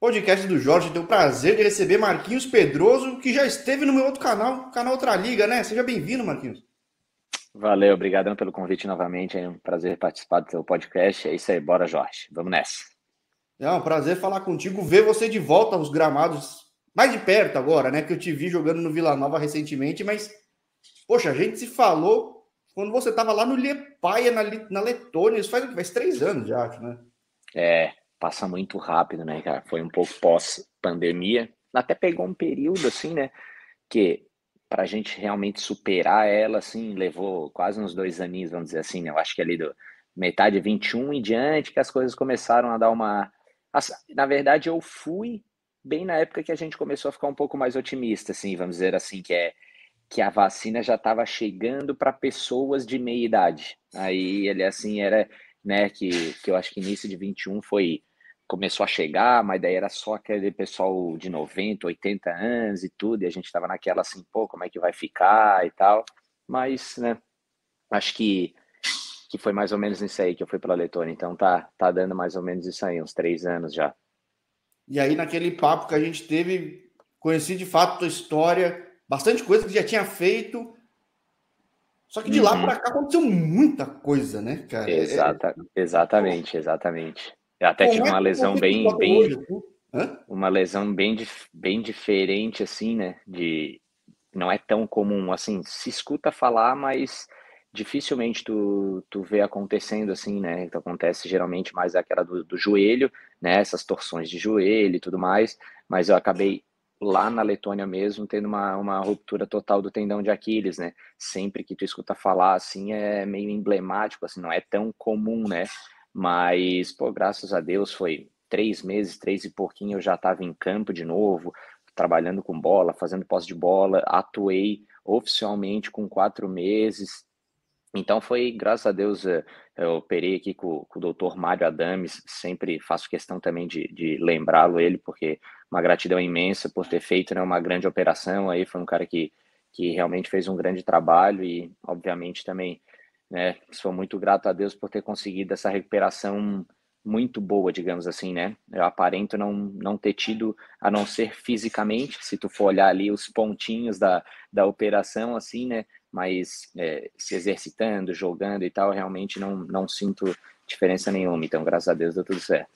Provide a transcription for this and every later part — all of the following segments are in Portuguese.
podcast do Jorge. Tenho o prazer de receber Marquinhos Pedroso, que já esteve no meu outro canal, canal Outra Liga, né? Seja bem-vindo, Marquinhos. Valeu, obrigadão pelo convite novamente. É um prazer participar do seu podcast. É isso aí, bora, Jorge. Vamos nessa. É um prazer falar contigo, ver você de volta aos gramados, mais de perto agora, né? Que eu te vi jogando no Vila Nova recentemente, mas, poxa, a gente se falou quando você estava lá no Liepaja, na Letônia. Isso faz 3 anos já, acho, né? Passa muito rápido, né, cara? Foi um pouco pós-pandemia. Até pegou um período, assim, né? Que pra gente realmente superar ela, assim, levou quase uns 2 aninhos, vamos dizer assim, né? Eu acho que ali do metade de 21 em diante que as coisas começaram a dar uma... Na verdade, eu fui bem na época que a gente começou a ficar um pouco mais otimista, assim, vamos dizer assim, que a vacina já estava chegando para pessoas de meia idade. Aí ele assim era, né, que eu acho que início de 21 começou a chegar, mas daí era só aquele pessoal de 90, 80 anos e tudo, e a gente estava naquela assim, pô, como é que vai ficar e tal. Mas, né, acho que foi mais ou menos isso aí que eu fui para a Letônia, então tá dando mais ou menos isso aí, uns 3 anos já. E aí, naquele papo que a gente teve, conheci de fato a tua história, bastante coisa que já tinha feito. Só que de lá Uhum. para cá aconteceu muita coisa, né, cara? Exatamente. Eu até Como tive é uma que lesão você que bem, joga hoje? bem, Assim? Hã? uma lesão bem diferente, assim, né? Não é tão comum, assim, se escuta falar, mas dificilmente tu vê acontecendo assim, né? Então acontece geralmente mais aquela do joelho, né? Essas torções de joelho e tudo mais, mas eu acabei lá na Letônia mesmo tendo uma ruptura total do tendão de Aquiles, né? Sempre que tu escuta falar assim é meio emblemático, assim, não é tão comum, né? Mas, pô, graças a Deus foi 3 meses, 3 e pouquinho, eu já estava em campo de novo, trabalhando com bola, fazendo posse de bola, atuei oficialmente com 4 meses. Então foi, graças a Deus, eu operei aqui com o doutor Mário Adames, sempre faço questão também de lembrá-lo ele, porque uma gratidão imensa por ter feito, né, uma grande operação aí, foi um cara que realmente fez um grande trabalho e, obviamente, também, né, sou muito grato a Deus por ter conseguido essa recuperação muito boa, digamos assim, né? Eu aparento não ter tido, a não ser fisicamente, se tu for olhar ali os pontinhos da operação, assim, né? Mas se exercitando, jogando e tal, realmente não sinto diferença nenhuma. Então, graças a Deus, deu tudo certo.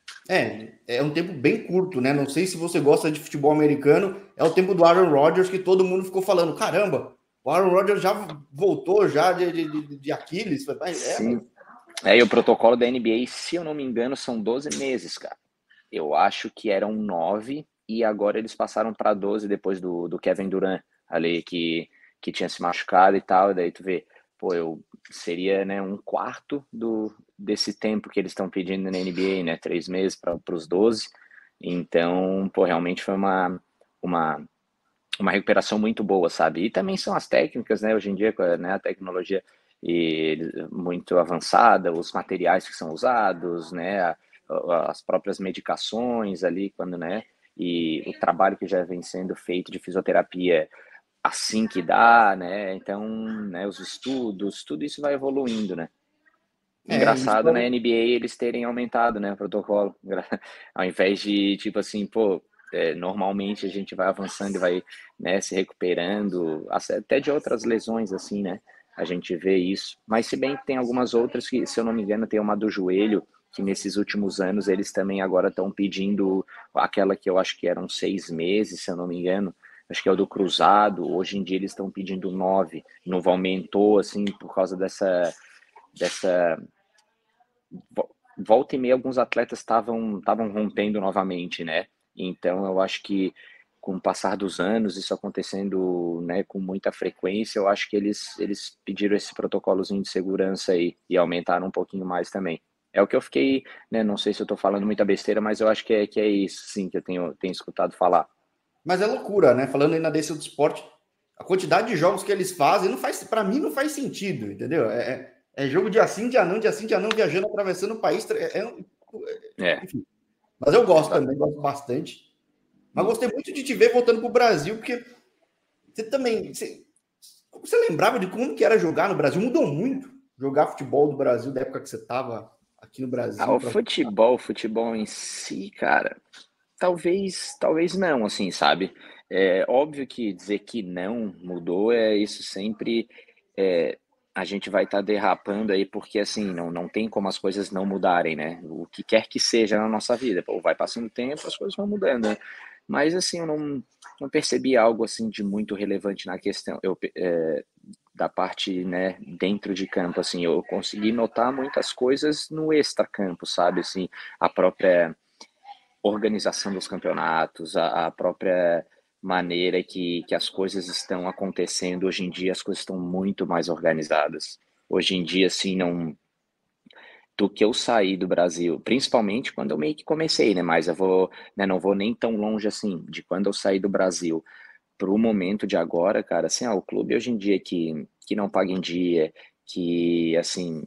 É um tempo bem curto, né? Não sei se você gosta de futebol americano. É o tempo do Aaron Rodgers que todo mundo ficou falando: caramba, o Aaron Rodgers já voltou já de Aquiles. Mas Sim. E o protocolo da NBA, se eu não me engano, são 12 meses, cara. Eu acho que eram 9 e agora eles passaram para 12 depois do Kevin Durant ali que tinha se machucado e tal. E daí tu vê, pô, eu seria, né, um quarto desse tempo que eles estão pedindo na NBA, né? 3 meses para os 12. Então, pô, realmente foi uma, uma recuperação muito boa, sabe? E também são as técnicas, né? Hoje em dia, né, a tecnologia muito avançada, os materiais que são usados, né? As próprias medicações ali, quando, né? E o trabalho que já vem sendo feito de fisioterapia assim que dá, né? Então, né, os estudos, tudo isso vai evoluindo, né? isso Engraçado na NBA eles terem aumentado, né, o protocolo. Ao invés de, tipo assim, pô, normalmente a gente vai avançando e vai, né, se recuperando, até de outras lesões, assim, né? A gente vê isso. Mas se bem que tem algumas outras que, se eu não me engano, tem uma do joelho, que nesses últimos anos eles também agora estão pedindo aquela que eu acho que eram 6 meses, se eu não me engano. Acho que é o do cruzado. Hoje em dia eles estão pedindo 9. Não aumentou, assim, por causa dessa volta e meia alguns atletas estavam rompendo novamente, né? Então eu acho que com o passar dos anos, isso acontecendo, né, com muita frequência, eu acho que eles pediram esse protocolozinho de segurança aí e aumentaram um pouquinho mais também. É o que eu fiquei, né, não sei se eu estou falando muita besteira, mas eu acho que é isso, sim, que eu tenho escutado falar. Mas é loucura, né? Falando aí na DC do esporte, a quantidade de jogos que eles fazem não faz, para mim não faz sentido, entendeu? É jogo dia sim, dia não, viajando, atravessando o país. É, Enfim. Mas eu gosto exato. também, gosto bastante. Mas gostei muito de te ver voltando para o Brasil, porque você também. Você lembrava de como que era jogar no Brasil? Mudou muito jogar futebol do Brasil da época que você estava aqui no Ah, Brasil. o futebol em si, cara. talvez não, assim, sabe? É óbvio que dizer que não mudou é isso sempre. é, a gente vai estar derrapando aí porque assim não tem como as coisas não mudarem, né? O que quer que seja na nossa vida, pô, vai passando o tempo, as coisas vão mudando, né? Mas assim, eu não percebi algo assim de muito relevante na questão. Da parte, né, dentro de campo, assim, eu consegui notar muitas coisas no extracampo, sabe, assim, a própria organização dos campeonatos, a própria maneira que as coisas estão acontecendo. Hoje em dia, as coisas estão muito mais organizadas. Hoje em dia, assim, não. Do que eu saí do Brasil, principalmente quando eu meio que comecei, né? Mas eu vou, né, não vou nem tão longe assim, de quando eu saí do Brasil para o momento de agora, cara, assim, o clube hoje em dia que não paga em dia, que, assim,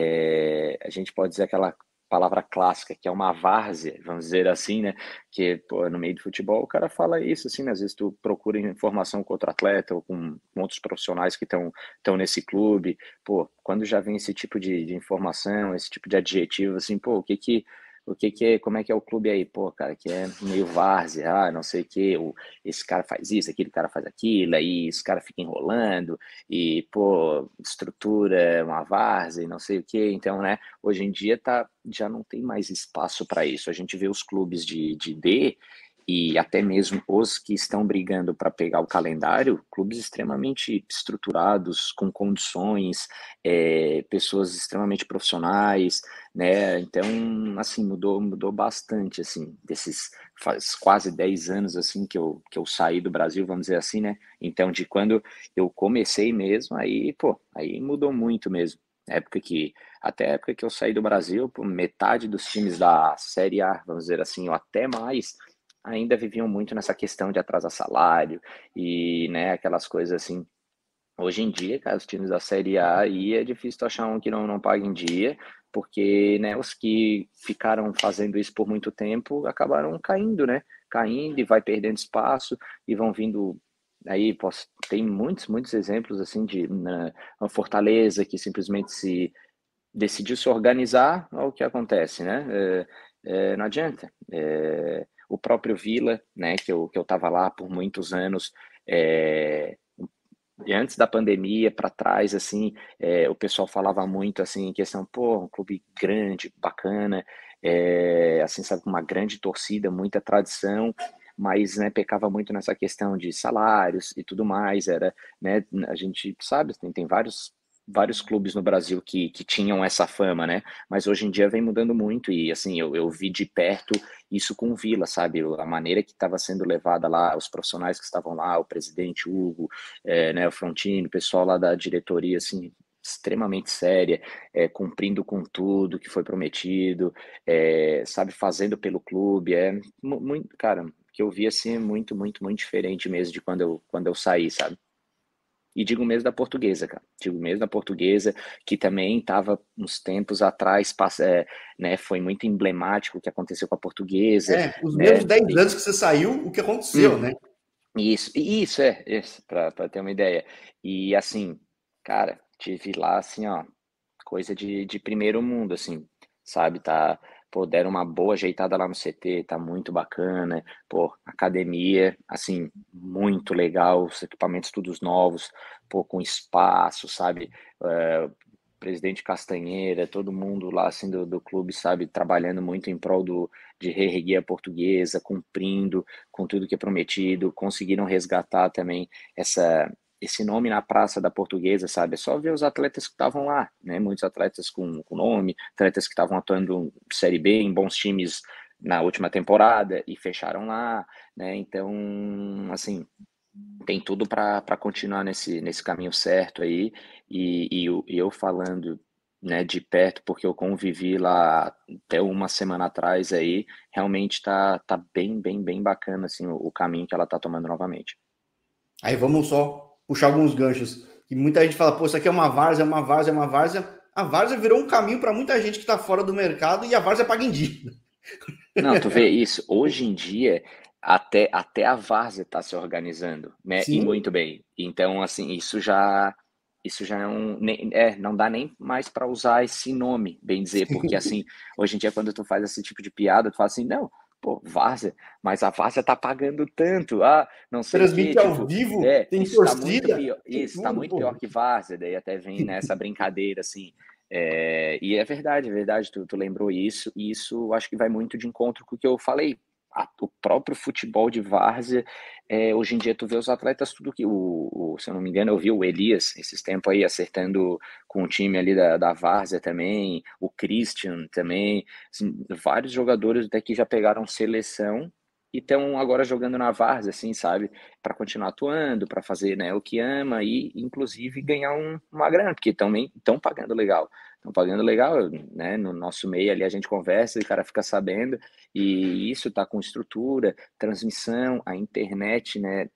a gente pode dizer aquela palavra clássica, que é uma várzea, vamos dizer assim, né? Que, pô, no meio do futebol o cara fala isso, assim, né? Às vezes tu procura informação com outro atleta ou com outros profissionais que estão nesse clube, pô, quando já vem esse tipo de informação, esse tipo de adjetivo, assim, pô, o que que é, como é que é o clube aí? Pô, cara, que é meio várzea, não sei o que, esse cara faz isso, aquele cara faz aquilo, aí esse cara fica enrolando, e, pô, estrutura uma várzea e não sei o quê. Então, né, hoje em dia já não tem mais espaço para isso. A gente vê os clubes de D e até mesmo os que estão brigando para pegar o calendário, clubes extremamente estruturados, com condições, pessoas extremamente profissionais, né? Então, assim, mudou bastante, assim, faz quase 10 anos, assim, que eu saí do Brasil, vamos dizer assim, né? Então, de quando eu comecei mesmo, aí, pô, aí mudou muito mesmo. Até a época que eu saí do Brasil, pô, metade dos times da Série A, vamos dizer assim, ou até mais, ainda viviam muito nessa questão de atrasar salário e, né, aquelas coisas assim. Hoje em dia, cara, os times da Série A aí é difícil tu achar um que não paga em dia, porque, né, os que ficaram fazendo isso por muito tempo acabaram caindo, né? Caindo e vai perdendo espaço e vão vindo. Aí tem muitos exemplos assim de uma Fortaleza que simplesmente se decidiu se organizar, olha o que acontece, né? Não adianta. O próprio Vila, né, que eu estava lá por muitos anos, e antes da pandemia para trás, assim, o pessoal falava muito assim, em questão, pô, um clube grande, bacana, assim, sabe, com uma grande torcida, muita tradição, mas, né, pecava muito nessa questão de salários e tudo mais, né, a gente sabe, tem vários clubes no Brasil que tinham essa fama, né, mas hoje em dia vem mudando muito e, assim, eu vi de perto isso com o Vila, sabe, a maneira que estava sendo levada lá, os profissionais que estavam lá, o presidente Hugo, né, o Frontini, o pessoal lá da diretoria, assim, extremamente séria, cumprindo com tudo que foi prometido, sabe, fazendo pelo clube, muito, cara, que eu vi assim, muito diferente mesmo de quando eu saí, sabe? E digo mesmo da portuguesa, cara. Digo mesmo da portuguesa, que também estava uns tempos atrás, né, foi muito emblemático o que aconteceu com a portuguesa, Os mesmos né? 10 anos que você saiu, o que aconteceu, Uhum. né? Isso, para ter uma ideia. E assim, cara, tive lá assim, ó, coisa de primeiro mundo, assim, sabe? Pô, deram uma boa ajeitada lá no CT, tá muito bacana. Pô, academia, assim, muito legal, os equipamentos todos novos, pô, com espaço, sabe? Presidente Castanheira, todo mundo lá, assim, do clube, sabe? Trabalhando muito em prol de reerguer a portuguesa, cumprindo com tudo que é prometido, conseguiram resgatar também esse nome na Praça da Portuguesa, sabe? É só ver os atletas que estavam lá, né? Muitos atletas com nome, atletas que estavam atuando Série B em bons times na última temporada e fecharam lá, né? Então, assim, tem tudo para continuar nesse caminho certo aí. E eu falando, né, de perto, porque eu convivi lá até uma semana atrás aí, realmente tá bem bacana assim, o caminho que ela tá tomando novamente. Aí vamos só puxar alguns ganchos. E muita gente fala, pô, isso aqui é uma várzea, é uma várzea, é uma várzea. A várzea virou um caminho para muita gente que está fora do mercado e a várzea paga em dia. Não, tu vê isso, hoje em dia até a várzea está se organizando, né? E Sim, muito bem. Então, assim, isso já não dá nem mais para usar esse nome, bem dizer, porque assim, hoje em dia quando tu faz esse tipo de piada, tu fala assim, não, pô, Várzea, mas a Várzea tá pagando tanto, ah, não sei o quê, Transmite ao tipo, vivo, tem isso tá muito torcida, pior, tem isso tá tudo, muito pior pô. que Várzea, daí até vem nessa brincadeira, assim, e é verdade, tu lembrou isso, e isso acho que vai muito de encontro com o que eu falei, o próprio futebol de Várzea, hoje em dia tu vê os atletas, tudo que, se eu não me engano, eu vi o Elias, esses tempos aí, acertando com o time ali da Várzea também, o Christian também, assim, vários jogadores até que já pegaram seleção e estão agora jogando na Várzea, assim, sabe? Para continuar atuando, para fazer, né, o que ama e, inclusive, ganhar uma grana, porque também estão pagando legal. Estão pagando legal, né? No nosso meio ali a gente conversa e o cara fica sabendo, e isso tá com estrutura, transmissão, a internet, né?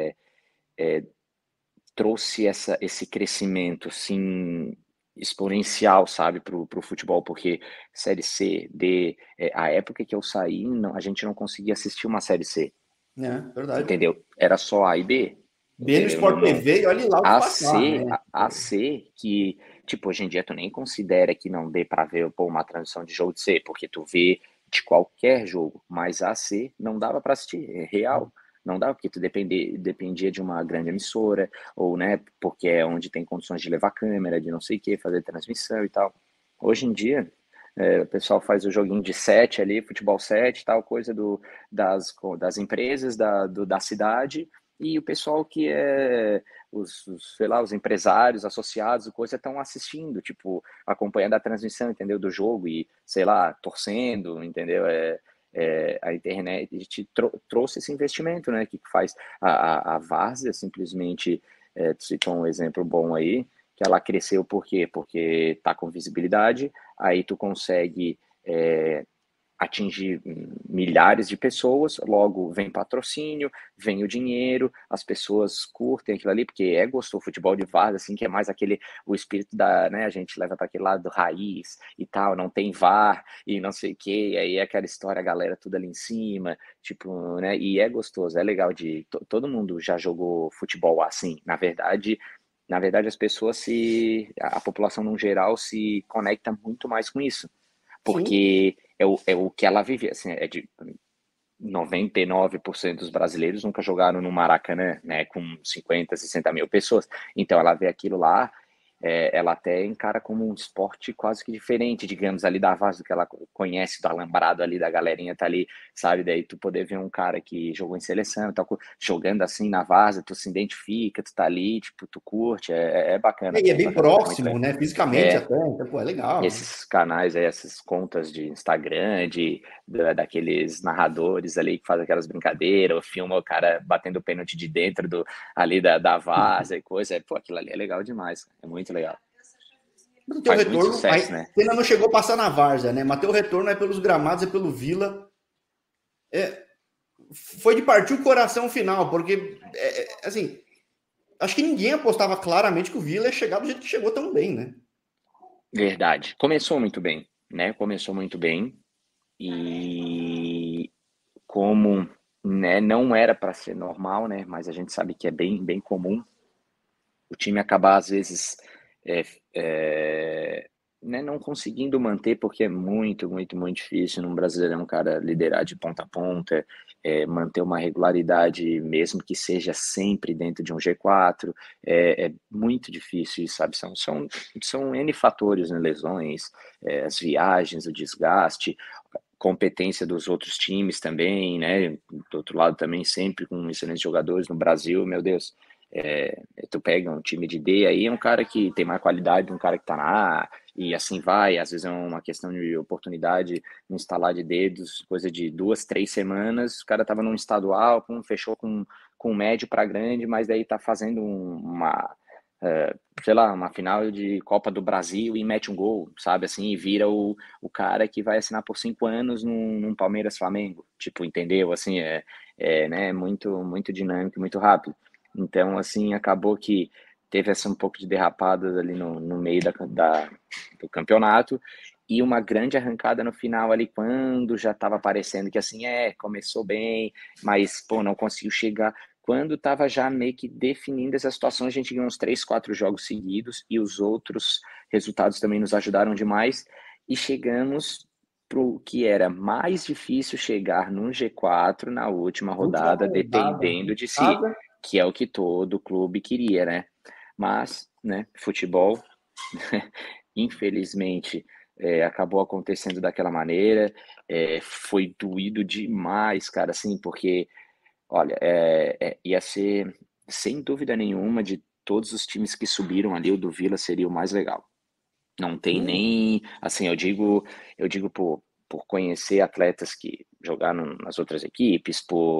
Trouxe esse crescimento, assim, exponencial, sabe, pro futebol, porque Série C, D, a época que eu saí, a gente não conseguia assistir uma Série C, É, verdade. entendeu? Era só A e B, Vê no entendeu? Sport TV e olhe lá o que A passar, C, né? a C, que, tipo, hoje em dia tu nem considera que não dê pra ver, pô, uma transmissão de jogo de C, porque tu vê de qualquer jogo, mas a C não dava pra assistir, é real. Não dava, porque tu dependia de uma grande emissora, ou, né, porque é onde tem condições de levar câmera, de não sei o que, fazer transmissão e tal. Hoje em dia, o pessoal faz o joguinho de 7 ali, futebol 7, tal coisa das empresas da cidade, e o pessoal que é sei lá, os empresários associados, coisa, estão assistindo, tipo, acompanhando a transmissão, entendeu, do jogo e, sei lá, torcendo, entendeu? A internet trouxe esse investimento, né, que faz a Várzea simplesmente, tu citou um exemplo bom aí, que ela cresceu por quê? Porque tá com visibilidade, aí tu consegue atingir milhares de pessoas, logo vem patrocínio, vem o dinheiro, as pessoas curtem aquilo ali, porque é gostoso, futebol de várzea, assim, que é mais aquele, o espírito né, a gente leva para aquele lado raiz e tal, não tem VAR e não sei o que, aí é aquela história, a galera tudo ali em cima, tipo, né, e é gostoso, é legal todo mundo já jogou futebol assim, na verdade as pessoas a população no geral se conecta muito mais com isso, Sim. porque é o que ela vive, assim, é de 99% dos brasileiros nunca jogaram no Maracanã, né, com 50, 60 mil pessoas. Então ela vê aquilo lá, ela até encara como um esporte quase que diferente, digamos, ali da Vaz, do que ela conhece, do alambrado ali, da galerinha tá ali, sabe? Daí tu poder ver um cara que jogou em seleção, tá jogando assim na Vaza, tu se identifica, tu tá ali, tipo, tu curte, é bacana, E é é bem bacana, é muito próximo, legal. né? Fisicamente É, até, então, pô, é legal. esses canais aí, essas contas de Instagram, daqueles narradores ali que fazem aquelas brincadeiras, ou filma o cara batendo o pênalti de dentro ali da várzea e coisa. Pô, aquilo ali é legal demais, é muito legal. Mas o teu Faz muito retorno, aí, sucesso, né? você ainda não chegou a passar na Várzea, né? Mas teu retorno é pelos gramados, é pelo Vila. É, foi de partir o coração final, porque, assim, acho que ninguém apostava claramente que o Vila ia chegar do jeito que chegou tão bem, né? Verdade. Começou muito bem, né? Começou muito bem e como, né, não era para ser normal, né? Mas a gente sabe que é bem, bem comum o time acabar às vezes é, né, não conseguindo manter, porque é muito, muito, muito difícil num Brasileirão, cara, liderar de ponta a ponta, manter uma regularidade, mesmo que seja sempre dentro de um G4, é muito difícil, sabe? São N fatores, né? Lesões, as viagens, o desgaste, competência dos outros times também, né? Do outro lado também sempre com excelentes jogadores no Brasil, meu Deus. Tu pega um time de D aí, é um cara que tem mais qualidade um cara que tá na A, e assim vai, às vezes é uma questão de oportunidade, um instalar de dedos, coisa de 2, 3 semanas, o cara tava num estadual, fechou com um médio para grande, mas daí tá fazendo sei lá, uma final de Copa do Brasil e mete um gol, sabe, assim, e vira o cara que vai assinar por 5 anos num Palmeiras Flamengo, tipo, entendeu? Assim, né, muito, muito dinâmico, muito rápido. Então, assim, acabou que teve essa um pouco de derrapadas ali no meio do campeonato e uma grande arrancada no final ali, quando já estava parecendo que assim, começou bem, mas, pô, não conseguiu chegar. Quando estava já meio que definindo essa situação, a gente ganhou uns 3, 4 jogos seguidos e os outros resultados também nos ajudaram demais e chegamos pro que era mais difícil chegar no G4 na última Última rodada, rodada dependendo em de si, casa. que é o que todo clube queria, né? Mas, né, futebol, infelizmente, acabou acontecendo daquela maneira. Foi doído demais, cara, assim, porque, olha, ia ser, sem dúvida nenhuma, de todos os times que subiram ali, o do Vila seria o mais legal. Não tem Sim. nem, assim, eu digo por conhecer atletas que jogaram nas outras equipes,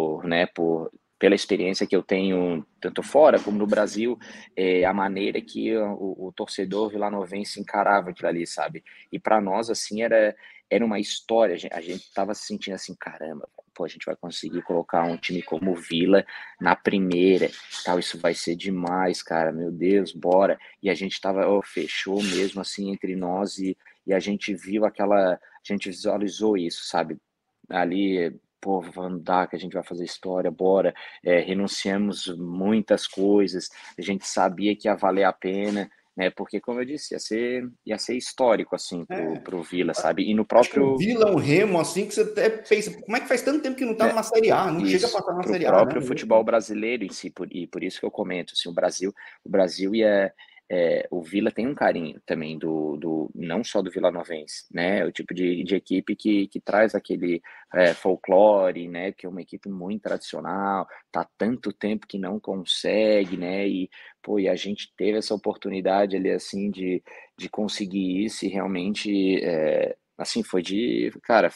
pela experiência que eu tenho tanto fora como no Brasil, a maneira que o torcedor vilanovense encarava aquilo ali, sabe? E para nós, assim, era uma história, a gente tava se sentindo assim, caramba, pô, a gente vai conseguir colocar um time como o Vila na primeira, tal, isso vai ser demais, cara, meu Deus, bora. E a gente tava, fechou mesmo assim entre nós e a gente viu a gente visualizou isso, sabe? Ali, pô, vamos dar que a gente vai fazer história, bora. Renunciamos muitas coisas, a gente sabia que ia valer a pena, né? Porque, como eu disse, ia ser histórico, assim, É. pro Vila, sabe? E no Acho que o próprio, Vila, um Remo, assim, que você até pensa, como é que faz tanto tempo que não tá né, numa Série A? Não chega a isso, passar na para o Série A, né? próprio futebol brasileiro em si, e por isso que eu comento, assim, o Brasil o Vila tem um carinho também não só do vilanovense, né, é o tipo de equipe que traz aquele folclore, né, que é uma equipe muito tradicional, tá há tanto tempo que não consegue, né, pô, e a gente teve essa oportunidade ali, assim, de conseguir isso e realmente, assim, cara,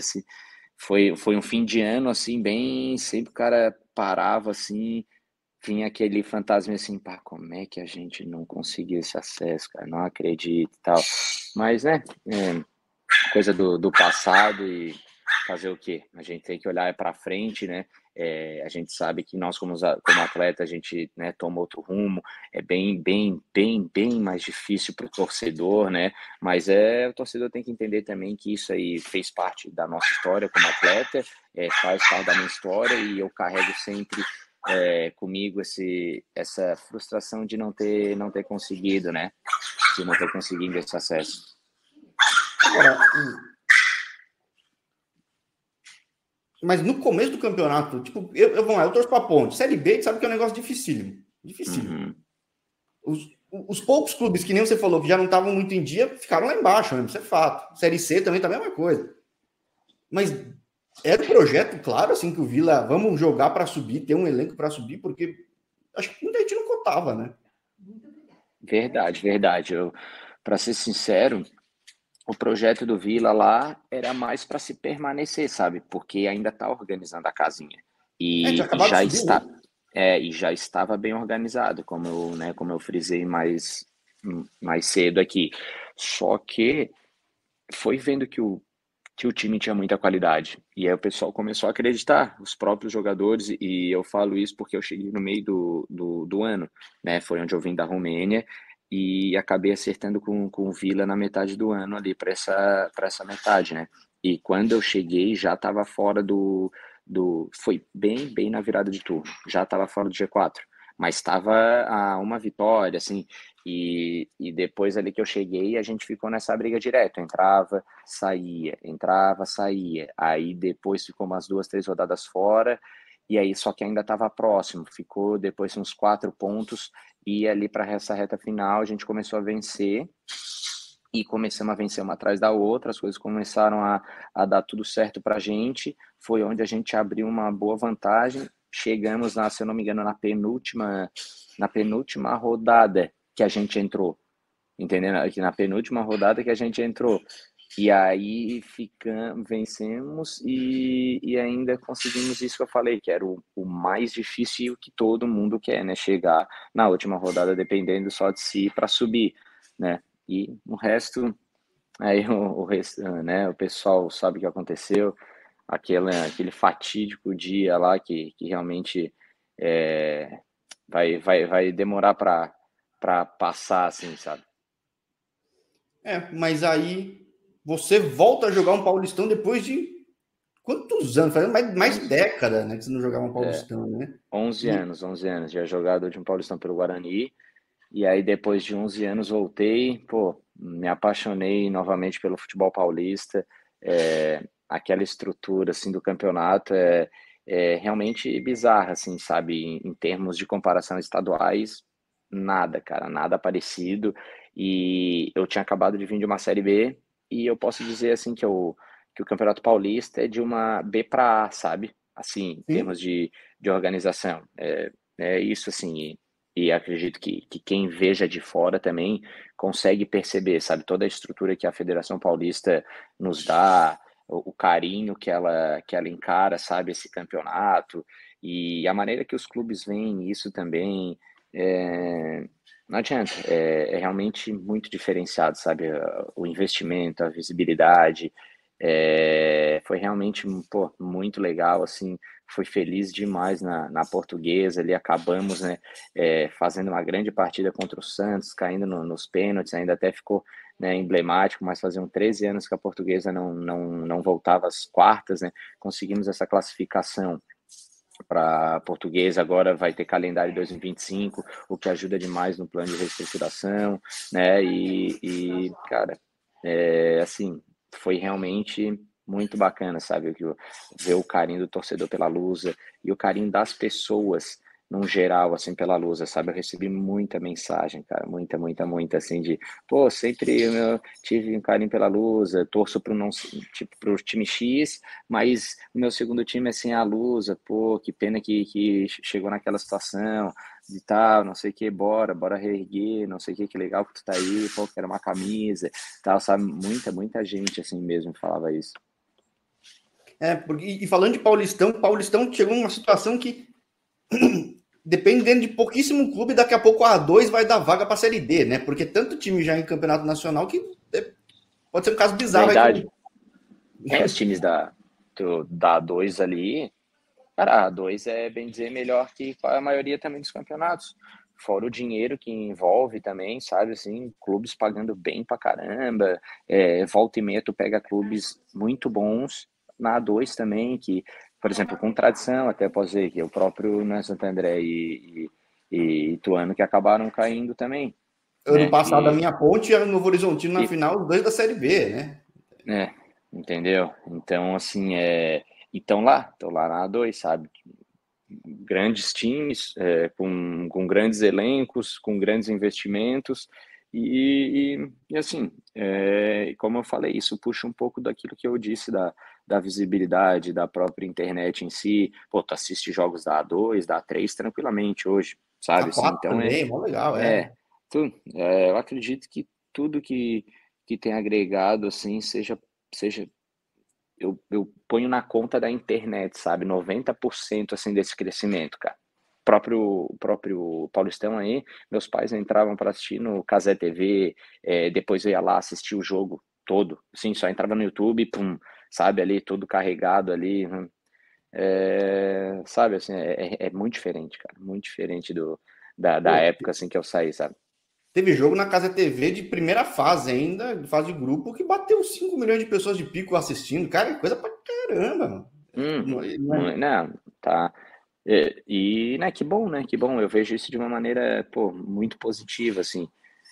foi um fim de ano, assim, bem. Sempre o cara parava, assim, vinha aquele fantasma assim, pá, como é que a gente não conseguiu esse acesso, cara? Não acredito e tal. Mas, né, coisa do passado e fazer o quê? A gente tem que olhar para frente, né? A gente sabe que nós, como atleta, a gente, né, toma outro rumo, é bem, bem, bem, bem mais difícil para o torcedor, né? Mas o torcedor tem que entender também que isso aí fez parte da nossa história como atleta, faz parte da minha história e eu carrego sempre comigo essa frustração de não ter conseguido, né? De não ter conseguido esse acesso. Agora, mas no começo do campeonato, tipo, vamos lá, eu torço pra Ponte. Série B, a gente sabe que é um negócio dificílimo. Dificílimo. Uhum. Os poucos clubes que nem você falou, que já não estavam muito em dia, ficaram lá embaixo, né? Isso é fato. Série C também tá a mesma coisa. Mas era um projeto, claro, assim, que o Vila, vamos jogar para subir, ter um elenco para subir, porque acho que muita gente não contava, né? Verdade, verdade. Para ser sincero, o projeto do Vila lá era mais para se permanecer, sabe? Porque ainda está organizando a casinha. É, tinha E acabado de já subir, está, né? e já estava bem organizado, como eu frisei mais cedo aqui. Só que foi vendo que o time tinha muita qualidade. E aí o pessoal começou a acreditar, os próprios jogadores, e eu falo isso porque eu cheguei no meio do ano, né? Foi onde eu vim da Romênia e acabei acertando com o Vila na metade do ano ali para essa metade, né? E quando eu cheguei já estava fora foi bem, bem na virada de turno, já estava fora do G4, mas estava a uma vitória, assim, e depois ali que eu cheguei, a gente ficou nessa briga direto, entrava, saía. Aí depois ficou umas 2, 3 rodadas fora, e aí só que ainda estava próximo, ficou depois uns 4 pontos, e ali para essa reta final a gente começou a vencer, e começamos a vencer uma atrás da outra, as coisas começaram a dar tudo certo para a gente, foi onde a gente abriu uma boa vantagem, chegamos, se eu não me engano, na penúltima rodada que a gente entrou, entendendo? Aqui na penúltima rodada que a gente entrou. E aí vencemos e ainda conseguimos isso que eu falei, que era o mais difícil e o que todo mundo quer, né? Chegar na última rodada dependendo só de si para subir, né? E o resto, aí o resto, né? O pessoal sabe o que aconteceu, aquele fatídico dia lá que realmente é, vai demorar para passar, assim, sabe? Mas aí você volta a jogar um Paulistão depois de quantos anos? Fazendo mais de 11, década, né? Que você não jogava um é, Paulistão, né? 11 E, anos, 11 anos. Já jogado de um Paulistão pelo Guarani. E aí, depois de 11 anos, voltei. Pô, me apaixonei novamente pelo futebol paulista. aquela estrutura, assim, do campeonato é realmente bizarra, assim, sabe? Em termos de comparação estaduais, nada, cara, nada parecido. E eu tinha acabado de vir de uma Série B e eu posso dizer, assim, que o Campeonato Paulista é de uma B para A, sabe? Assim, em Sim. termos de organização. É isso, assim, e acredito que quem veja de fora também consegue perceber, sabe? Toda a estrutura que a Federação Paulista nos dá, o carinho que ela encara, sabe, esse campeonato, e a maneira que os clubes veem isso também, não adianta, é realmente muito diferenciado, sabe, o investimento, a visibilidade, foi realmente, pô, muito legal, assim, fui feliz demais na Portuguesa, ali acabamos, né, fazendo uma grande partida contra o Santos, caindo nos pênaltis, ainda até ficou, né, emblemático, mas faziam 13 anos que a Portuguesa não voltava às quartas, né, conseguimos essa classificação para a Portuguesa, agora vai ter calendário 2025, o que ajuda demais no plano de reestruturação, né, cara, assim, foi realmente muito bacana, sabe, ver o carinho do torcedor pela Lusa e o carinho das pessoas num geral, assim, pela Lusa, sabe, eu recebi muita mensagem, cara, muita, muita, muita, assim, de, pô, sempre eu tive um carinho pela Lusa, torço pro, não, tipo, pro time X, mas o meu segundo time é sem a Lusa, pô, que pena que chegou naquela situação e tal, não sei o que, bora reerguer, não sei o que legal que tu tá aí, pô, quero uma camisa, tal, sabe? Muita, muita gente assim mesmo falava isso. Porque, e falando de Paulistão chegou numa situação que, dependendo de pouquíssimo clube, daqui a pouco a A2 vai dar vaga para a Série D, né? Porque tanto time já em campeonato nacional que pode ser um caso bizarro aí Verdade. com. Os times da A2 ali, cara, a A2 é, bem dizer, melhor que a maioria também dos campeonatos. Fora o dinheiro que envolve também, sabe, assim, clubes pagando bem pra caramba, volta e meia tu pega clubes muito bons na A2 também, que, por exemplo, com tradição, até posso dizer que é o próprio né, Santo André e Ituano que acabaram caindo também, Ano né, passado, a minha ponte era o Novo Horizontino na e, final, os dois da Série B, né? entendeu? Então, assim, estão lá na A2, sabe? Grandes times, com grandes elencos, com grandes investimentos, assim, como eu falei, isso puxa um pouco daquilo que eu disse da visibilidade da própria internet em si. Pô, tu assiste jogos da A2, da A3 tranquilamente hoje, A sabe? Assim, 4 então também, mó legal, é, eu acredito que tudo que tem agregado, assim, seja eu ponho na conta da internet, sabe? 90% assim desse crescimento, cara. O próprio Paulistão aí, meus pais entravam para assistir no Cazé TV, depois eu ia lá assistir o jogo todo, assim, só entrava no YouTube, pum, sabe, ali, todo carregado ali, sabe, assim, é muito diferente, cara, muito diferente da Pô, época, assim, que eu saí, sabe? teve jogo na Casa TV de primeira fase ainda, de fase de grupo, que bateu 5 milhões de pessoas de pico assistindo. Cara, é coisa pra caramba, mano. Não é- Não, tá. Né, que bom, né? Que bom. Eu vejo isso de uma maneira, pô, muito positiva, assim.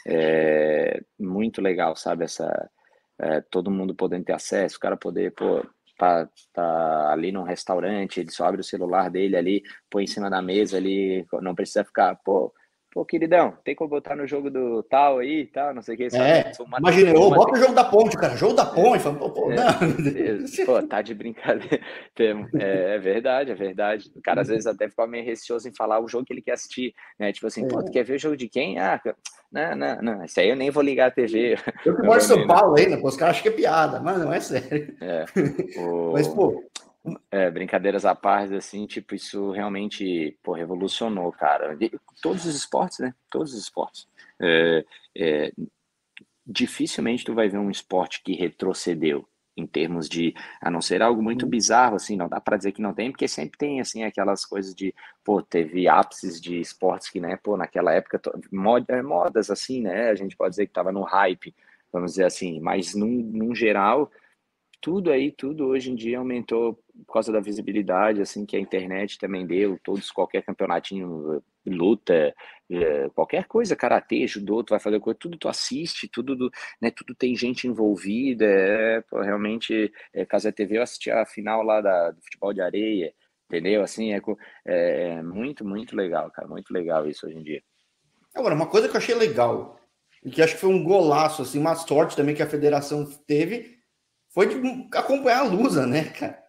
Muito legal, sabe? Todo mundo podendo ter acesso, o cara poder, pô, tá ali num restaurante, ele só abre o celular dele ali, põe em cima da mesa ali, não precisa ficar, pô, queridão, tem como botar no jogo do tal aí, tal, não sei o que, só Imagina, ô, uma, bota o jogo da ponte, cara. Jogo da ponte. Fala, pô, não. Pô, tá de brincadeira. É verdade, é verdade. O cara às vezes até fica meio receoso em falar o jogo que ele quer assistir, né? Tipo assim, pô, tu quer ver o jogo de quem? Ah, não, isso aí eu nem vou ligar a TV. Eu que Eu moro em vou São nem, Paulo ainda, pô, os caras acham que é piada, mas não é sério. é, Mas, o, pô, brincadeiras à parte, assim, tipo, isso realmente, pô, revolucionou, cara. Todos os esportes, né? Todos os esportes. É, é, dificilmente tu vai ver um esporte que retrocedeu em termos de, a não ser algo muito bizarro, assim, não dá para dizer que não tem, porque sempre tem, assim, aquelas coisas de, pô, teve ápices de esportes que, né, pô, naquela época, modas, assim, né, a gente pode dizer que tava no hype, vamos dizer assim, mas num geral, tudo aí, tudo hoje em dia aumentou por causa da visibilidade, assim, que a internet também deu, todos, qualquer campeonatinho, luta, qualquer coisa, karatê, judô, tu vai fazer coisa, tudo tu assiste, tudo, né, tudo tem gente envolvida, pô, realmente, Cazé TV, eu assisti a final lá do futebol de areia, entendeu? Assim, é muito, muito legal, cara, muito legal isso hoje em dia. Agora, uma coisa que eu achei legal, e que acho que foi um golaço, assim, uma sorte também que a federação teve, foi de acompanhar a Lusa, né, cara?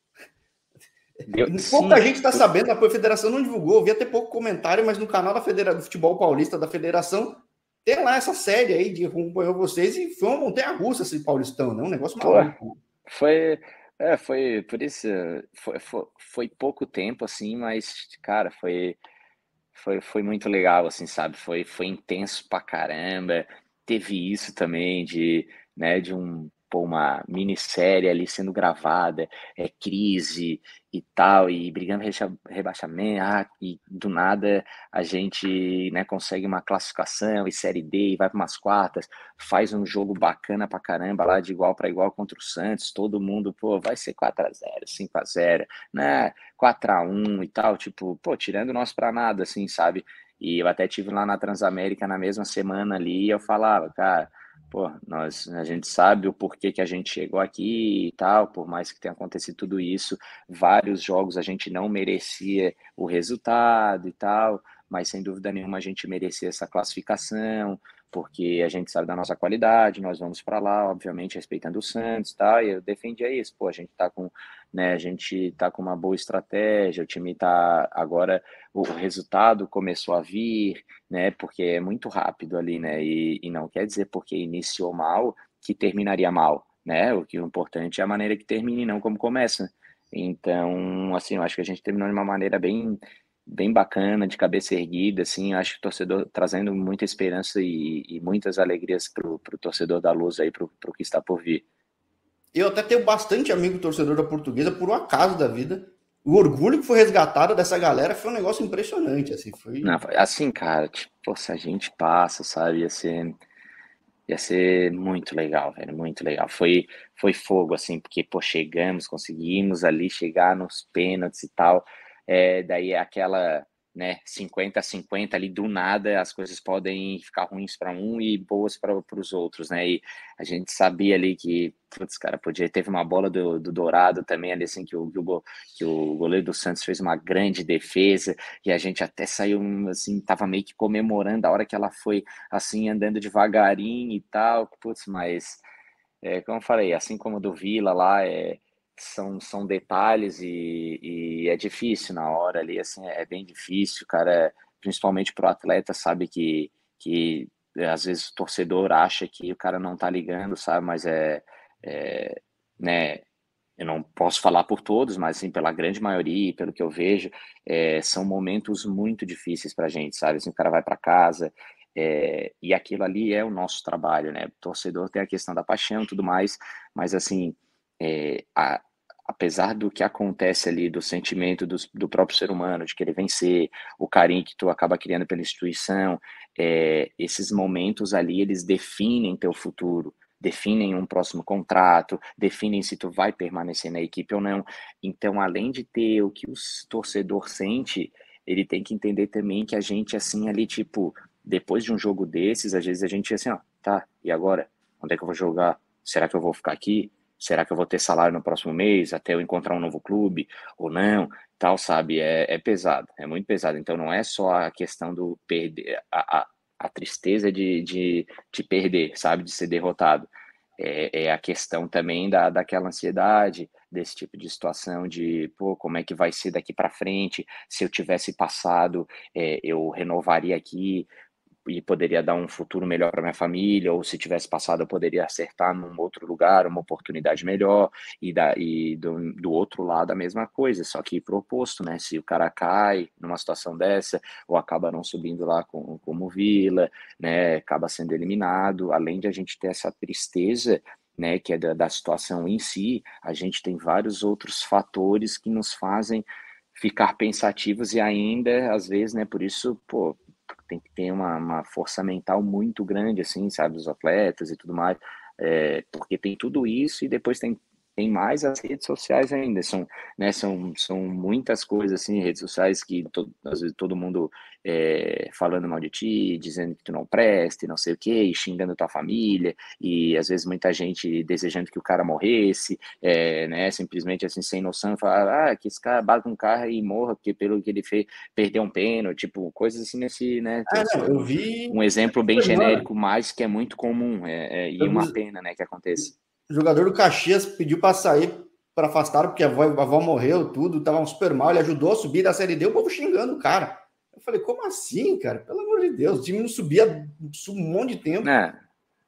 Pouca Sim, gente está sabendo, a federação não divulgou, vi até pouco comentário, mas no canal do Futebol Paulista da federação tem lá essa série aí de acompanhou vocês e foi uma montanha-russa esse Paulistão, né? Um negócio pô, maluco. foi, foi por isso, foi pouco tempo, assim, mas, cara, foi muito legal, assim, sabe? Foi intenso pra caramba. Teve isso também de, né, de pô, uma minissérie ali sendo gravada, crise e tal, e brigando rebaixamento, e do nada a gente, né, consegue uma classificação e Série D e vai para umas quartas, faz um jogo bacana pra caramba lá de igual para igual contra o Santos, todo mundo, pô, vai ser 4-0, 5-0, né? 4-1 e tal, tipo, pô, tirando nós pra nada, assim, sabe? E eu até tive lá na Transamérica na mesma semana ali, e eu falava, cara, pô, a gente sabe o porquê que a gente chegou aqui e tal, por mais que tenha acontecido tudo isso, vários jogos a gente não merecia o resultado e tal, mas sem dúvida nenhuma a gente merecia essa classificação, porque a gente sabe da nossa qualidade, nós vamos para lá, obviamente, respeitando o Santos, tá? E eu defendia isso, pô, a gente tá com, né, a gente tá com uma boa estratégia, o time tá agora, o resultado começou a vir, né? Porque é muito rápido ali, né? E não quer dizer porque iniciou mal que terminaria mal, né? O que é importante é a maneira que termine, não como começa. Então, assim, eu acho que a gente terminou de uma maneira bem bacana, de cabeça erguida, assim, eu acho que o torcedor trazendo muita esperança e muitas alegrias pro torcedor da Luz aí, pro que está por vir. Eu até tenho bastante amigo torcedor da Portuguesa, por um acaso da vida. O orgulho que foi resgatado dessa galera foi um negócio impressionante, assim, Não, foi... assim, cara, tipo, se a gente passa, sabe, ia ser muito legal, velho, muito legal. Foi fogo, assim, porque, pô, chegamos, conseguimos ali chegar nos pênaltis e tal. Daí é aquela, né, 50-50 ali, do nada as coisas podem ficar ruins para um e boas para os outros, né? E a gente sabia ali que, putz, cara, teve uma bola do Dourado também ali, assim, que o goleiro do Santos fez uma grande defesa e a gente até saiu, assim, tava meio que comemorando a hora que ela foi assim, andando devagarinho e tal, putz, mas, como eu falei, assim como do Vila lá, são detalhes e é difícil na hora ali, assim, é bem difícil, cara, principalmente pro atleta, sabe, que às vezes o torcedor acha que o cara não tá ligando, sabe, mas é né, eu não posso falar por todos, mas assim, pela grande maioria, pelo que eu vejo, são momentos muito difíceis para a gente, sabe? Assim, o cara vai para casa, e aquilo ali é o nosso trabalho, né? O torcedor tem a questão da paixão e tudo mais, mas assim, é, a- apesar do que acontece ali, do sentimento do próprio ser humano, de querer vencer, o carinho que tu acaba criando pela instituição, esses momentos ali, eles definem teu futuro, definem um próximo contrato, definem se tu vai permanecer na equipe ou não. Então, além de ter o que o torcedor sente, ele tem que entender também que a gente, assim, ali, tipo, depois de um jogo desses, às vezes a gente, assim, ó, tá, e agora? Onde é que eu vou jogar? Será que eu vou ficar aqui? Será que eu vou ter salário no próximo mês, até eu encontrar um novo clube ou não? Tal, sabe? É pesado, é muito pesado. Então, não é só a questão do perder, a tristeza de perder, sabe? De ser derrotado. É a questão também daquela ansiedade, desse tipo de situação de, pô, como é que vai ser daqui para frente? Se eu tivesse passado, eu renovaria aqui e poderia dar um futuro melhor para minha família, ou se tivesse passado eu poderia acertar num outro lugar, uma oportunidade melhor, e do outro lado a mesma coisa, só que pro oposto, né? Se o cara cai numa situação dessa, ou acaba não subindo lá como Vila, né? Acaba sendo eliminado, além de a gente ter essa tristeza, né, que é da situação em si, a gente tem vários outros fatores que nos fazem ficar pensativos e ainda, às vezes, né, por isso, pô, tem que ter uma força mental muito grande, assim, sabe, dos atletas e tudo mais, porque tem tudo isso e depois tem tem mais as redes sociais ainda, são muitas coisas, assim, redes sociais que às vezes todo mundo falando mal de ti, dizendo que tu não presta e não sei o quê, e xingando tua família, e às vezes muita gente desejando que o cara morresse, né, simplesmente assim, sem noção, falar, que esse cara bata um carro e morra, porque pelo que ele fez, perdeu um pênalti, tipo, coisas assim nesse, né, Não, eu vi um exemplo essa bem semana. genérico, mas que é muito comum, e Eu uma vi, pena, né, que aconteça. o jogador do Caxias pediu para sair para afastar, porque a avó morreu, tudo, tava um super mal, ele ajudou a subir da Série D, o povo xingando o cara. Eu falei, como assim, cara? Pelo amor de Deus, o time não subia um monte de tempo. É,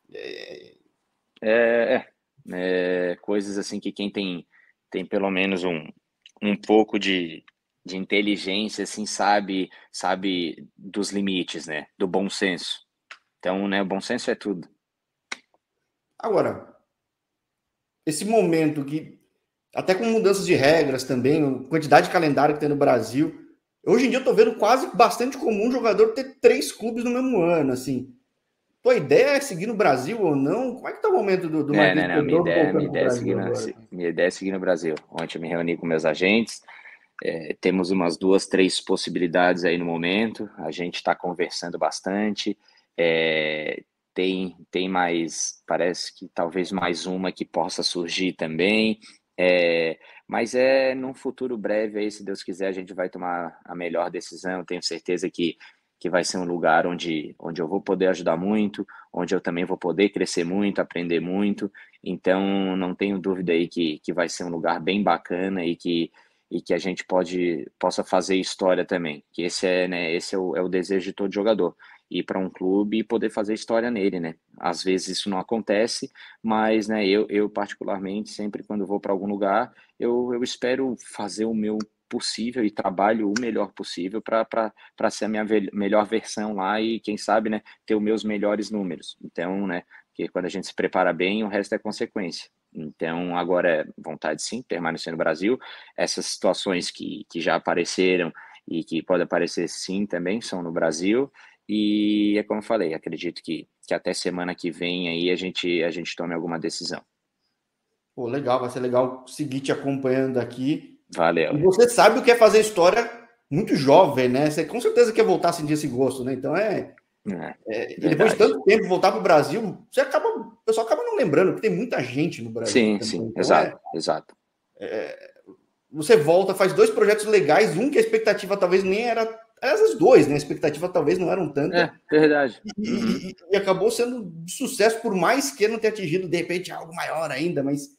é, coisas assim que quem tem pelo menos um pouco de inteligência, assim, sabe dos limites, né, do bom senso. Então, né, o bom senso é tudo. Agora, esse momento que, até com mudanças de regras também, quantidade de calendário que tem no Brasil, hoje em dia eu tô vendo quase bastante comum um jogador ter 3 clubes no mesmo ano, assim. Tua ideia é seguir no Brasil ou não? Como é que tá o momento do Marquinhos Não, minha Pedroso ideia, minha voltando pro ideia é Brasil seguir, agora? minha ideia é seguir no Brasil. Ontem eu me reuni com meus agentes, temos umas 2, 3 possibilidades aí no momento. A gente está conversando bastante. Tem mais, parece que talvez mais uma que possa surgir também. Mas num futuro breve aí, se Deus quiser, a gente vai tomar a melhor decisão. Tenho certeza que vai ser um lugar onde eu vou poder ajudar muito, onde eu também vou poder crescer muito, aprender muito. Então, não tenho dúvida aí que vai ser um lugar bem bacana e que a gente possa fazer história também. Que esse é o desejo de todo jogador, ir para um clube e poder fazer história nele, né? Às vezes isso não acontece, mas, né, eu particularmente, sempre quando vou para algum lugar, eu espero fazer o meu possível e trabalho o melhor possível para ser a minha melhor versão lá e, quem sabe, né, ter os meus melhores números. Então, né, porque quando a gente se prepara bem, o resto é consequência. Então, agora é vontade sim, permanecer no Brasil. Essas situações que já apareceram e que podem aparecer sim também são no Brasil. E é como eu falei, acredito que até semana que vem aí a gente tome alguma decisão. Pô, legal, vai ser legal seguir te acompanhando aqui. E Valeu. você sabe o que é fazer história muito jovem, né? Você com certeza quer voltar a sentir esse gosto, né? Então e depois de Verdade. tanto tempo voltar para o Brasil, o pessoal acaba não lembrando, porque tem muita gente no Brasil Sim, também. sim, Então exato, exato. você volta, faz 2 projetos legais, um que a expectativa talvez nem era. Essas dois, né? A expectativa talvez não eram tanta, Verdade. Uhum. e acabou sendo de sucesso, por mais que não tenha atingido, de repente, algo maior ainda, mas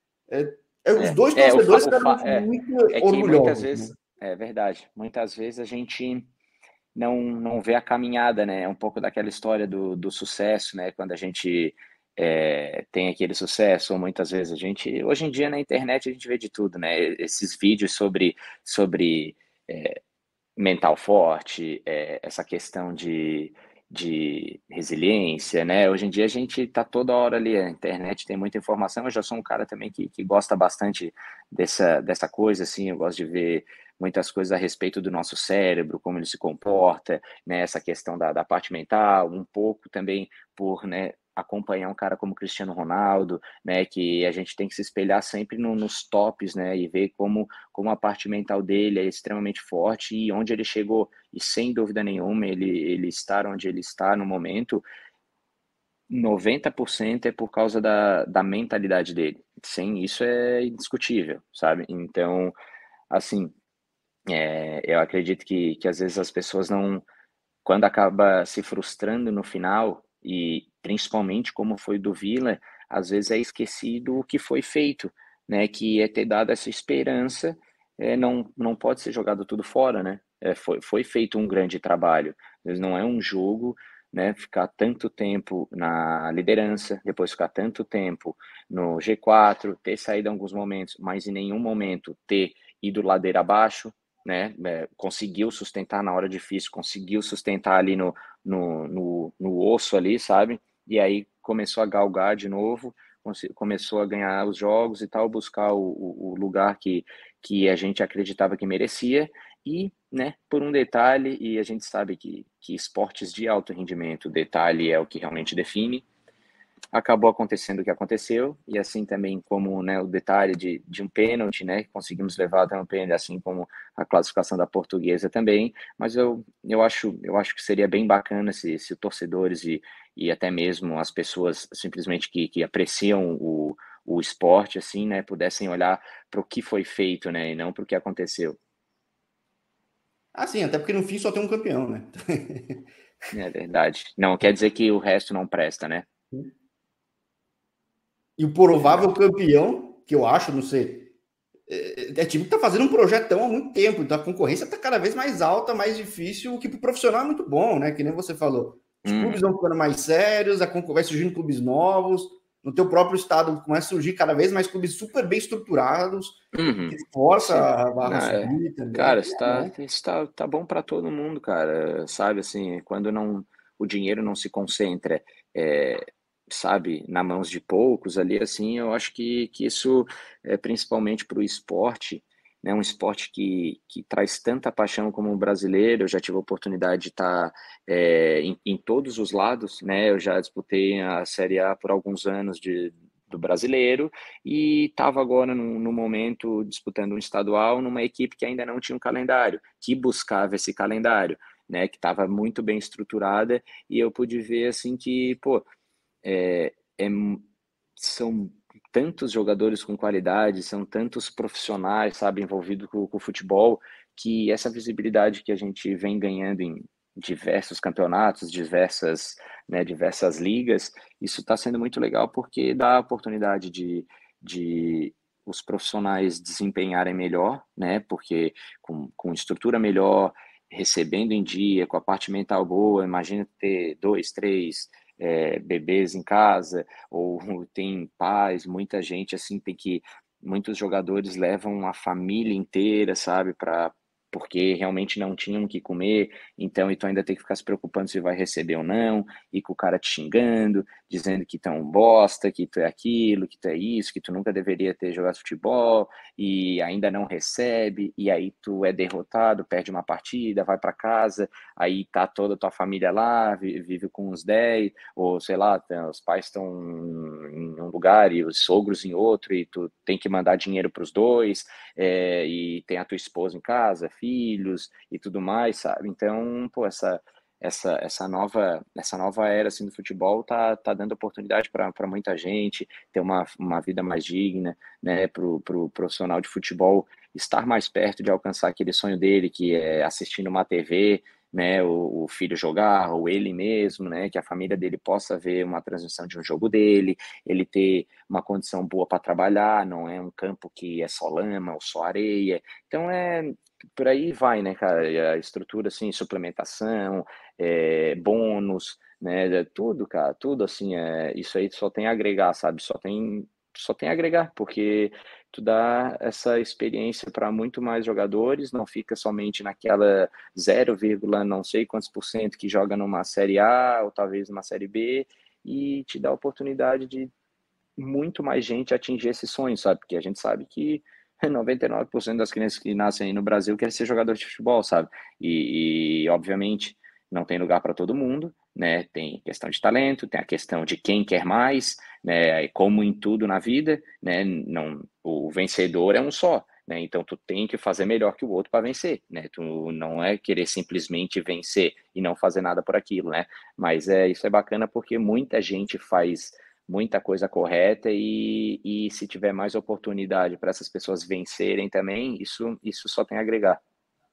os dois O, fa, torcedores o ficaram fa, muito é que muitas orgulhosos, né? vezes, é verdade, muitas vezes a gente não vê a caminhada, né? É um pouco daquela história do sucesso, né? Quando a gente tem aquele sucesso, ou muitas vezes hoje em dia na internet a gente vê de tudo, né? Esses vídeos sobre mental forte, essa questão de resiliência, né? Hoje em dia a gente está toda hora ali, a internet tem muita informação, eu já sou um cara também que gosta bastante dessa coisa, assim, eu gosto de ver muitas coisas a respeito do nosso cérebro, como ele se comporta, né? Essa questão da parte mental, um pouco também por, né, acompanhar um cara como Cristiano Ronaldo, né, que a gente tem que se espelhar sempre nos tops, né, e ver como a parte mental dele é extremamente forte e onde ele chegou. E sem dúvida nenhuma, ele estar onde ele está no momento, 90% é por causa da mentalidade dele. Sem isso é indiscutível, sabe? Então, assim, eu acredito que às vezes as pessoas não, quando acaba se frustrando no final, e principalmente como foi do Vila, às vezes é esquecido o que foi feito, né? Que é ter dado essa esperança, não pode ser jogado tudo fora, né? Foi feito um grande trabalho, mas não é um jogo, né? Ficar tanto tempo na liderança, depois ficar tanto tempo no G4, ter saído em alguns momentos, mas em nenhum momento ter ido ladeira abaixo, né? Conseguiu sustentar na hora difícil, conseguiu sustentar ali no osso ali, sabe? E aí começou a galgar de novo, começou a ganhar os jogos e tal, buscar o lugar que a gente acreditava que merecia. E, né, por um detalhe, e a gente sabe que esportes de alto rendimento, o detalhe é o que realmente define, acabou acontecendo o que aconteceu, e assim também como, né, o detalhe de um pênalti, né, conseguimos levar até um pênalti, assim como a classificação da Portuguesa também, mas eu acho que seria bem bacana se torcedores e até mesmo as pessoas simplesmente que apreciam o esporte, assim, né, pudessem olhar para o que foi feito, né, e não para o que aconteceu. Assim, até porque no fim só tem um campeão, né? É verdade. Não quer dizer que o resto não presta, né? E o É provável verdade. campeão, que eu acho, não sei, é time que tá fazendo um projetão há muito tempo, então a concorrência tá cada vez mais alta, mais difícil, o que pro profissional é muito bom, né? Que nem você falou. Os clubes Uhum. vão ficando mais sérios, vai surgindo clubes novos, no teu próprio estado começa a surgir cada vez mais clubes super bem estruturados, o Uhum. que força Sim. a barra Não, subir também, cara, então é bom. tá bom para todo mundo, cara. Sabe, assim, quando não o dinheiro não se concentra, é, sabe, na mãos de poucos ali, assim, eu acho que isso é principalmente para o esporte, né? Um esporte que traz tanta paixão como o brasileiro. Eu já tive a oportunidade de estar em todos os lados, né? Eu já disputei a Série A por alguns anos do brasileiro e estava agora no momento disputando um estadual numa equipe que ainda não tinha um calendário, que buscava esse calendário, né, que estava muito bem estruturada, e eu pude ver assim que, pô, é, é, são tantos jogadores com qualidade, são tantos profissionais, sabe, envolvidos com o futebol, que essa visibilidade que a gente vem ganhando em diversos campeonatos, diversas ligas, isso está sendo muito legal porque dá a oportunidade de os profissionais desempenharem melhor, né? Porque com estrutura melhor, recebendo em dia, com a parte mental boa, imagina ter dois, três bebês em casa, ou tem pais, muita gente assim, muitos jogadores levam a família inteira, sabe, porque realmente não tinham o que comer, então e tu ainda tem que ficar se preocupando se vai receber ou não, e com o cara te xingando, dizendo que tu é um bosta, que tu é aquilo, que tu é isso, que tu nunca deveria ter jogado futebol, e ainda não recebe, e aí tu é derrotado, perde uma partida, vai para casa, aí tá toda a tua família lá, vive com uns 10, ou sei lá, os pais estão em um lugar e os sogros em outro, e tu tem que mandar dinheiro para os dois, e tem a tua esposa em casa, filhos e tudo mais, sabe? Então, pô, essa nova era assim do futebol tá dando oportunidade para muita gente ter uma vida mais digna, né, pro profissional de futebol estar mais perto de alcançar aquele sonho dele, que é assistindo uma TV, né, o filho jogar, ou ele mesmo, né, que a família dele possa ver uma transmissão de um jogo dele, ele ter uma condição boa para trabalhar, não é um campo que é só lama ou só areia. Então por aí vai, né, cara? E a estrutura assim, suplementação, bônus, né, tudo, cara, tudo assim, isso aí só tem a agregar, sabe? Só tem a agregar, porque tu dá essa experiência para muito mais jogadores, não fica somente naquela 0, não sei quantos por cento que joga numa Série A ou talvez numa Série B, e te dá a oportunidade de muito mais gente atingir esse sonho, sabe? Porque a gente sabe que 99% das crianças que nascem aí no Brasil querem ser jogador de futebol, sabe? Obviamente não tem lugar para todo mundo, né? Tem questão de talento, tem a questão de quem quer mais, né? Como em tudo na vida, né? Não, o vencedor é um só, né? Então tu tem que fazer melhor que o outro para vencer, né? Tu não é querer simplesmente vencer e não fazer nada por aquilo, né? Mas isso é bacana porque muita gente faz muita coisa correta e se tiver mais oportunidade para essas pessoas vencerem também, isso só tem a agregar.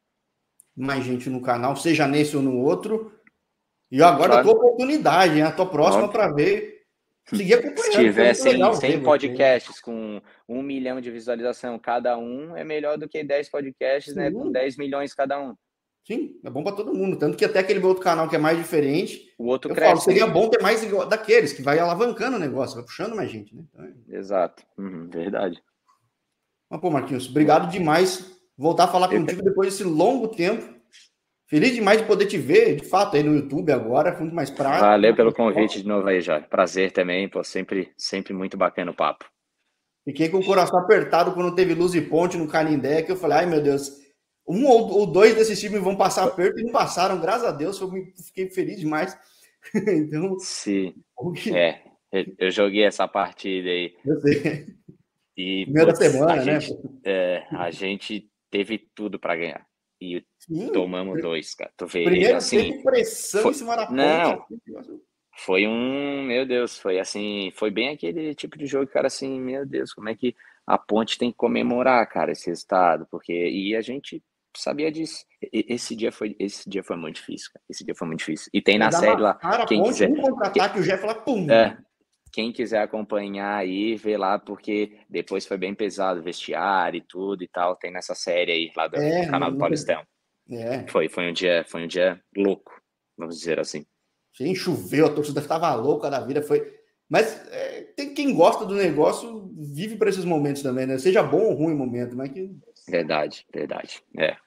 Mais gente no canal, seja nesse ou no outro. E agora a tua Claro, oportunidade, hein? A tua próxima óbvio. para ver, seguir Se acompanhando, porque é muito tivessem legal ver 100 você. podcasts com 1 milhão de visualização cada um, é melhor do que 10 podcasts, né, com Sim, 10 milhões cada um. sim, é bom para todo mundo. Tanto que até aquele meu outro canal que é mais diferente, O outro eu falo, cresce seria ainda. bom ter mais daqueles, que vai alavancando o negócio, vai puxando mais gente, né? Então, Exato. Verdade. mas, pô, Marquinhos, obrigado demais. Voltar a falar Eu que- contigo depois desse longo tempo. Feliz demais de poder te ver, de fato, aí no YouTube agora, muito mais prático, Valeu muito pelo mais convite fácil. de novo aí, já. Prazer também, pô, sempre muito bacana o papo. Fiquei com o coração apertado quando teve Luz e Ponte no Canindé, que eu falei, ai meu Deus, um ou dois desses times vão passar aperto e não passaram, graças a Deus, fiquei feliz demais. Então, Se, o que é, Eu joguei essa partida aí. Eu sei. E, Primeira putz, semana, né? a gente teve tudo para ganhar. E Sim. tomamos 2, cara. Tu vê, Primeiro assim, tempo, pressão em foi, cima da ponta. não, foi meu Deus, foi assim, foi bem aquele tipo de jogo, cara, assim, meu Deus, como é que a Ponte tem que comemorar, cara, esse resultado, porque, e a gente sabia disso. Esse dia foi muito difícil, cara. Esse dia foi muito difícil. E tem na Mas série lá, amassaram a quem ponte, quiser, um contra-ataque, o Jeff lá, pum. é, quem quiser acompanhar aí, vê lá, porque depois foi bem pesado, vestiário e tudo e tal. Tem nessa série aí lá do É, canal do Paulistão. é. Foi um dia louco, vamos dizer assim. Sim, choveu, a torcida estava louca da vida, foi. Mas tem quem gosta do negócio, vive para esses momentos também, né? Seja bom ou ruim o momento, mas que. Verdade, verdade.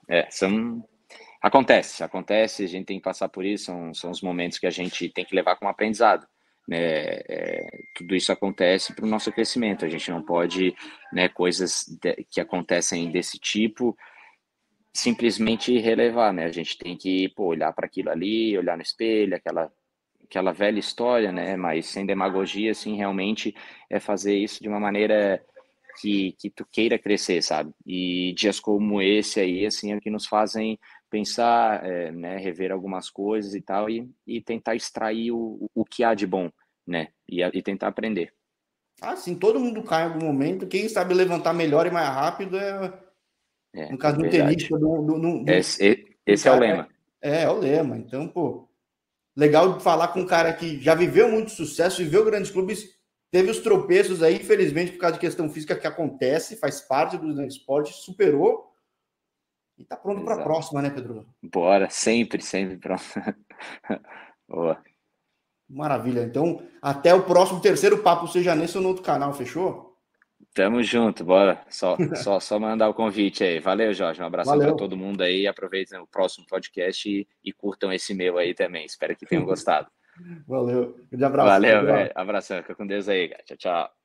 Acontece, a gente tem que passar por isso, são os momentos que a gente tem que levar como aprendizado. Né? Tudo isso acontece para o nosso crescimento, a gente não pode, né, coisas que acontecem desse tipo, simplesmente relevar, né? A gente tem que, pô, olhar para aquilo ali, olhar no espelho, aquela velha história, né? Mas sem demagogia, assim, realmente é fazer isso de uma maneira que tu queira crescer, sabe? E dias como esse aí, assim, é que nos fazem pensar, né, rever algumas coisas e tal, e tentar extrair o que há de bom, né? E tentar aprender. Ah, sim, todo mundo cai em algum momento. Quem sabe levantar melhor e mais rápido no caso do Verdade. tenista, do Esse é o cara. lema. É o lema. Então, pô, legal de falar com um cara que já viveu muito sucesso, viveu grandes clubes, teve os tropeços aí, infelizmente, por causa de questão física que acontece, faz parte do esporte, superou e tá pronto para a Exato. próxima, né, Pedro? Bora, sempre, sempre pronto. Boa. Maravilha. Então, até o próximo terceiro papo, seja nesse ou no outro canal, fechou? Tamo junto, bora. Só mandar o convite aí. Valeu, Jorge. Um abração para Valeu. todo mundo aí. Aproveitem o próximo podcast e curtam esse meu aí também. Espero que tenham gostado. Valeu. Grande abraço. Tchau, Valeu, velho. tchau. Abração. Fica com Deus aí, cara. Tchau, tchau.